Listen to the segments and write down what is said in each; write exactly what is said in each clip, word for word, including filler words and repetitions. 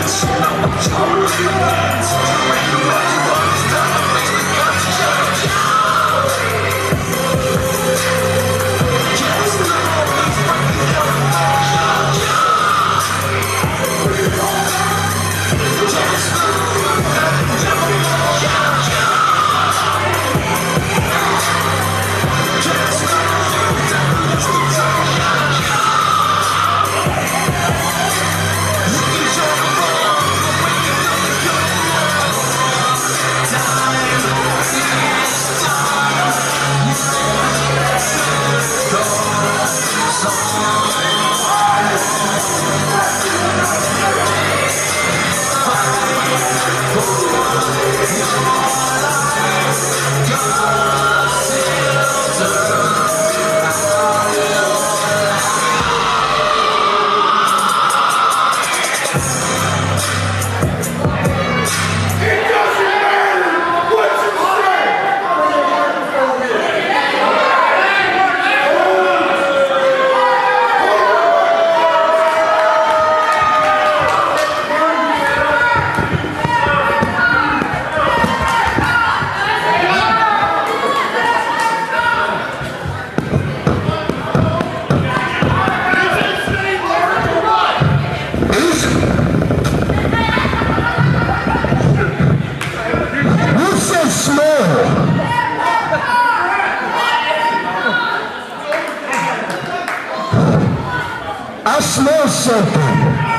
I smell something.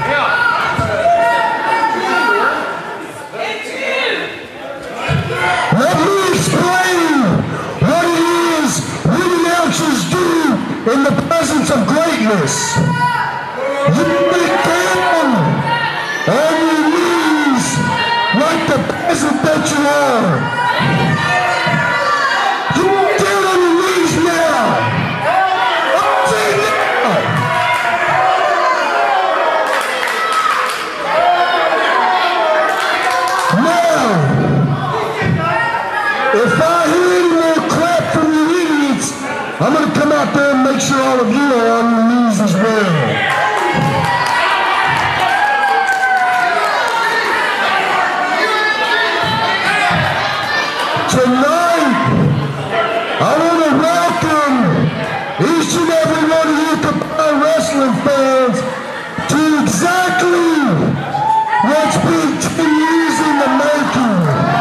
Let me explain what it is we announcers do in the presence of greatness. You get down on your knees like the peasant that you are. You get down on your knees now. I'm saying now. Now, if I hear any more crap from you idiots, I'm going to come out there and make sure all of you are on your knees as well. Tonight, I want to welcome each and every one of you Cabana wrestling fans to exactly what's been ten years in the making.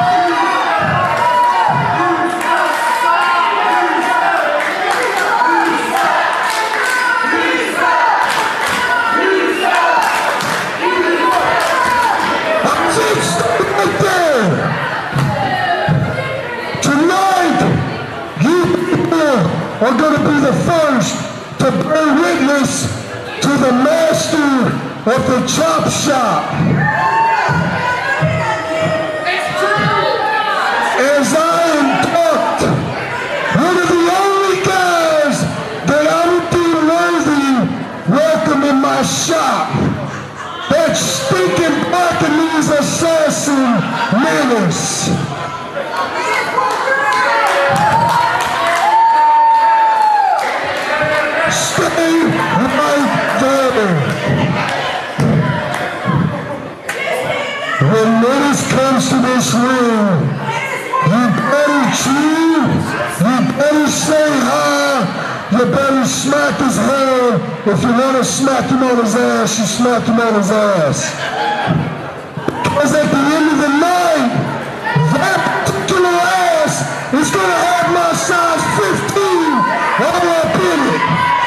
I'm just right there. Tonight, you people are going to be the first to bear witness to the master of the chop shop. As I induct one of the only guys that I would deem worthy welcome in my shop, that stinking Balinese assassin Menace. Stay right there. When Menace comes to this ring, you better cheer, you better say hi, you better smack his hand. If you want to smack him on his ass, you smack him on his ass. Because at the end of the night, that particular ass is going to have my size fifteen all up in it.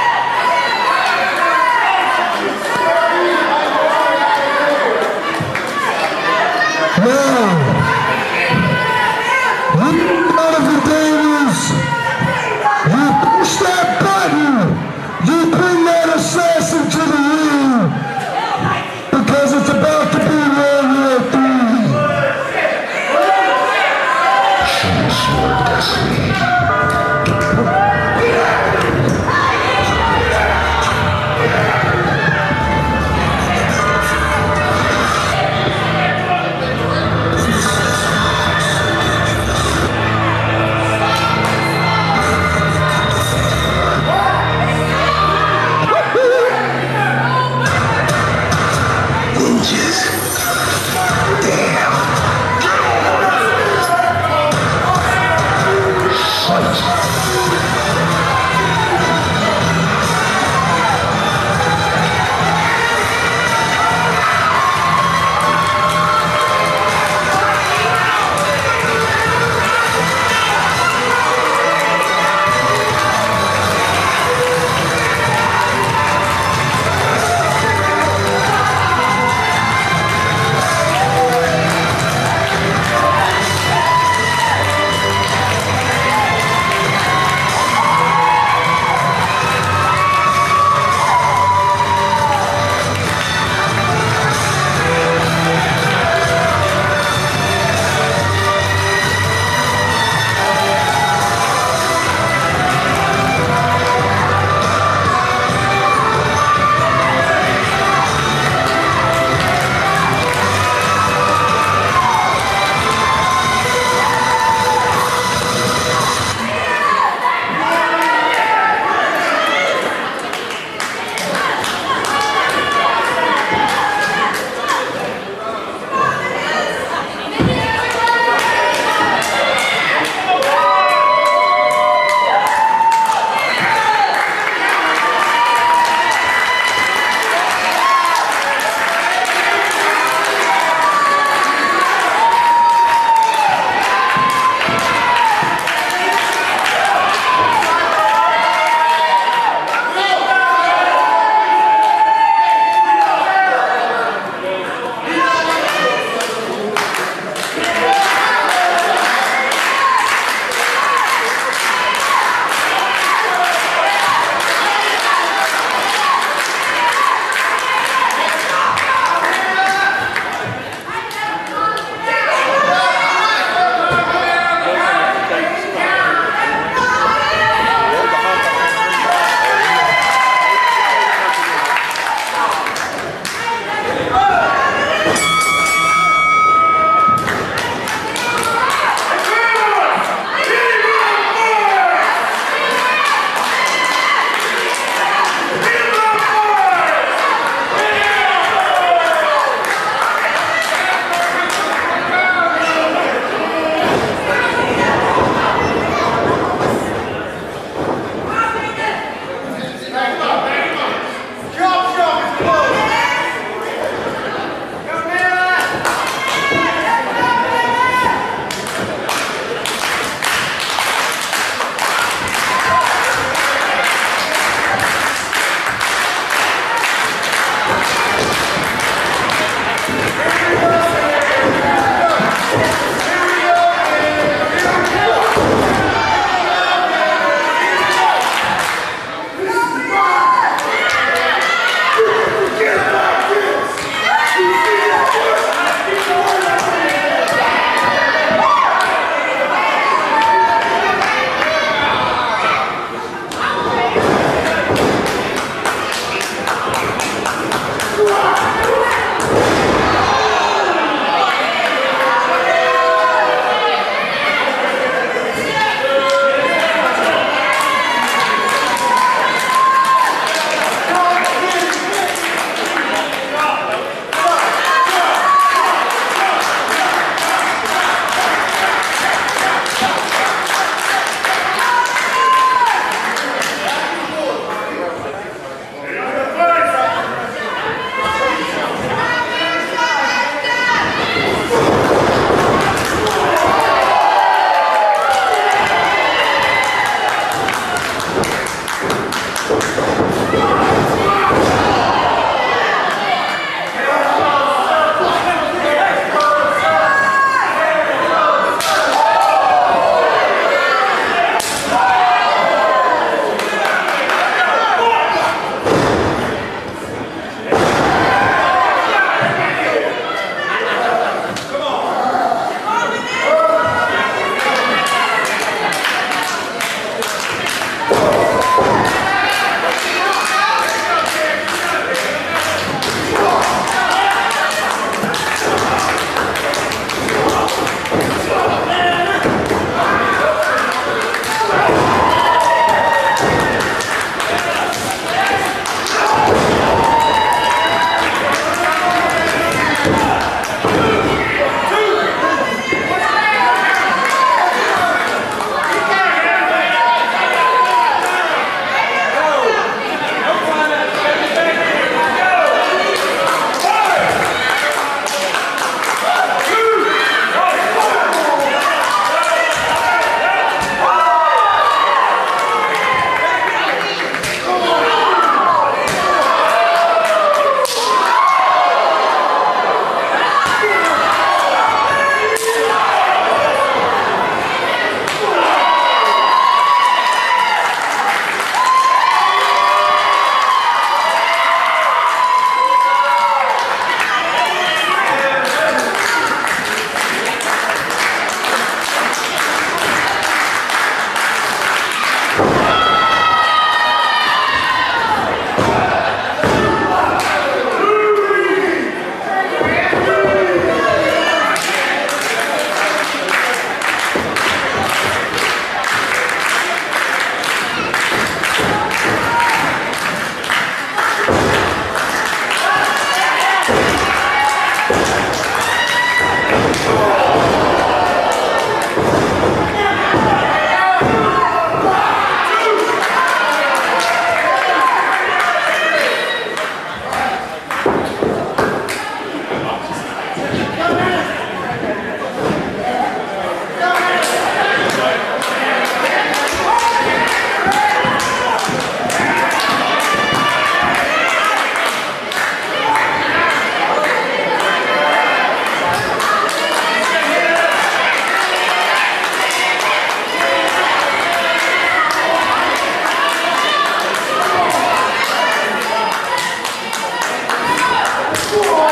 Now, out of the Davies, you push that button, you bring that assassin to the ring, because it's about to be World War Three. Whoa!